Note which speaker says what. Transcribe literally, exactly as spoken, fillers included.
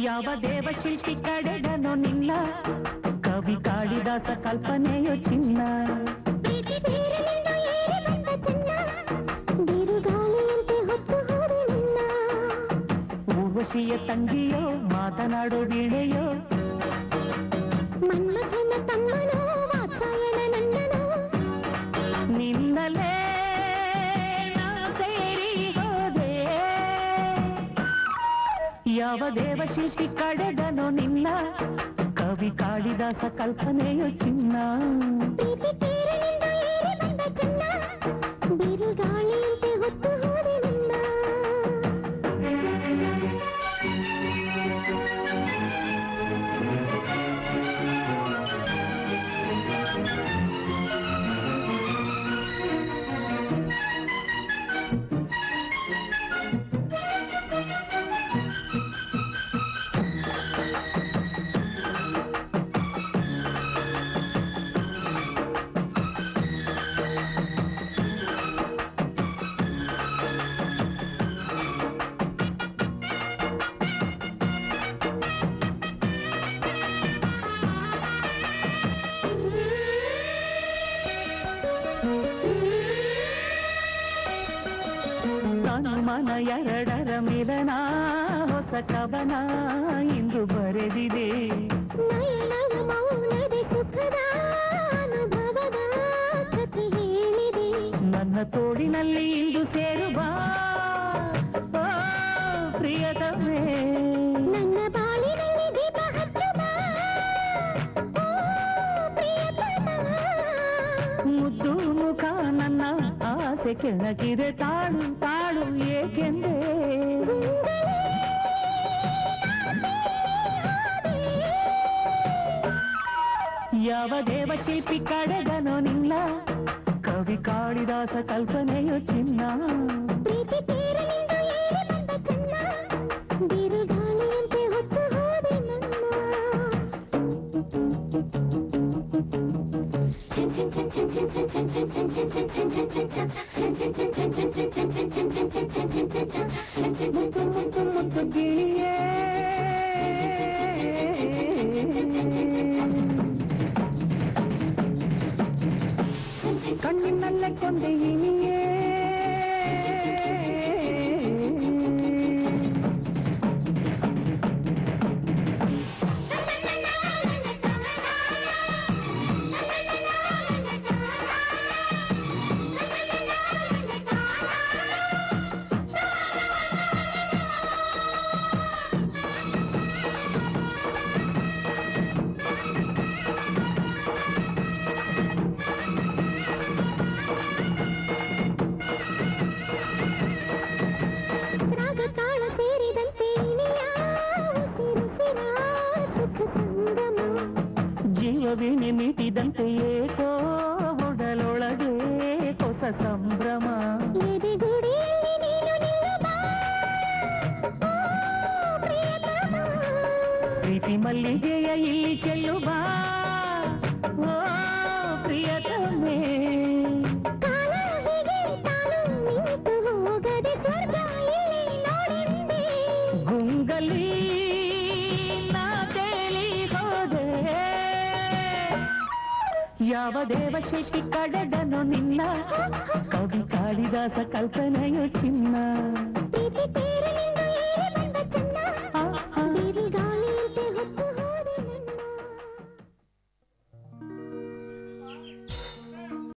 Speaker 1: ಯಾವ ದೇವಶಿಲ್ಪಿ ಕಡೆಗನೋ ನಿನ್ನ ಕವಿ ಕಾಳಿದಾಸ ಕಲ್ಪನೆಯೋ ಚಿನ್ನ ಊರ್ವಶಿಯ ತಂಗಿಯೋ ಮಾತನಾಡೋ ವೀಣೆಯೋ
Speaker 2: ಮನ್ಮಥನ ತಮ್ಮನೋ ವಾತ್ಸಾಯನ ನನ್ನನೋ
Speaker 1: ನಿನ್ನಲೇ ನಾ ಸೇರಿ ಹೋದೆ ಯಾವ ದೇವಶಿಲ್ಪಿ ಕಡೆಗನೋ ನಿನ್ನ ಕವಿ ಕಾಳಿದಾಸ ಕಲ್ಪನೆಯೋ ಚಿನ್ನ
Speaker 2: ಪ್ರೀತಿ ತೀರನಿಂದ ಏರಿ ಬಂದ ಚಿನ್ನ ಬಿರುಗಾಳಿಯಂತೆ ಹೊತ್ತು ಹೋದೆ ನಿನ್ನ
Speaker 1: ಮನ ಎರಡರ ಮಿಲನ ಹೊಸ ಕವನ ಇಂದು ಬರೆದಿದೆ
Speaker 2: ನಯನದ ಮೌನದ ಸುಖದ ಅನುಭವದ ಕಥೆ ಹೇಳಿದೆ
Speaker 1: ನನ್ನ ತೋಳಿನಲ್ಲಿ ಇಂದು ಸೇರುವ ಪ್ರಿಯತಮೇ
Speaker 2: ನನ್ನ ಬಾಳಿನಲ್ಲಿ ದೀಪ ಹಚ್ಚುವ ಪ್ರಿಯತಮ
Speaker 1: ಮುದ್ದು ಮುಖ ನನ್ನ ಆಸೆ ಕೆಣಕಿದೆ ತಾಳು ತಾಳು ಏಕೆಂದೇ ಯಾವ ದೇವಶಿಲ್ಪಿ ಕಡೆಗನೋ ನಿನ್ನ ಕವಿ ಕಾಳಿದಾಸ ಕಲ್ಪನೆಯೋ ಚಿನ್ನ
Speaker 2: ಪ್ರೀತಿ ತೀರನಿಂದ ಏರಿ ಬಂದ ಚಿನ್ನ ಬಿರುಗಾಳಿಯಂತೆ ಹೊತ್ತು ಹೋದೆ
Speaker 1: ಕಣ್ಣಿನಲ್ಲೇ ಕೊಂದೆ ಇನಿಯೇ ಜೀವವಿಣಿ ಮಿಟಿದಂತೆ ಏಕೋ ಒಡಲೊಳಗೆ ಹೊಸ ಸಂಭ್ರಮ ಪ್ರೀತಿ ಮಲ್ಲಿಗೆಯ ಇಲ್ಲಿ ಚೆಲ್ಲುವ ಓ ಪ್ರಿಯತಮೇ ಗುಂಗಲಿ ಯಾವ ದೇವಶಿಲ್ಪಿ ಕಡೆಗನೋ ನಿನ್ನ ಕವಿ ಕಾಳಿದಾಸ ಕಲ್ಪನೆಯೋ ಚಿನ್ನ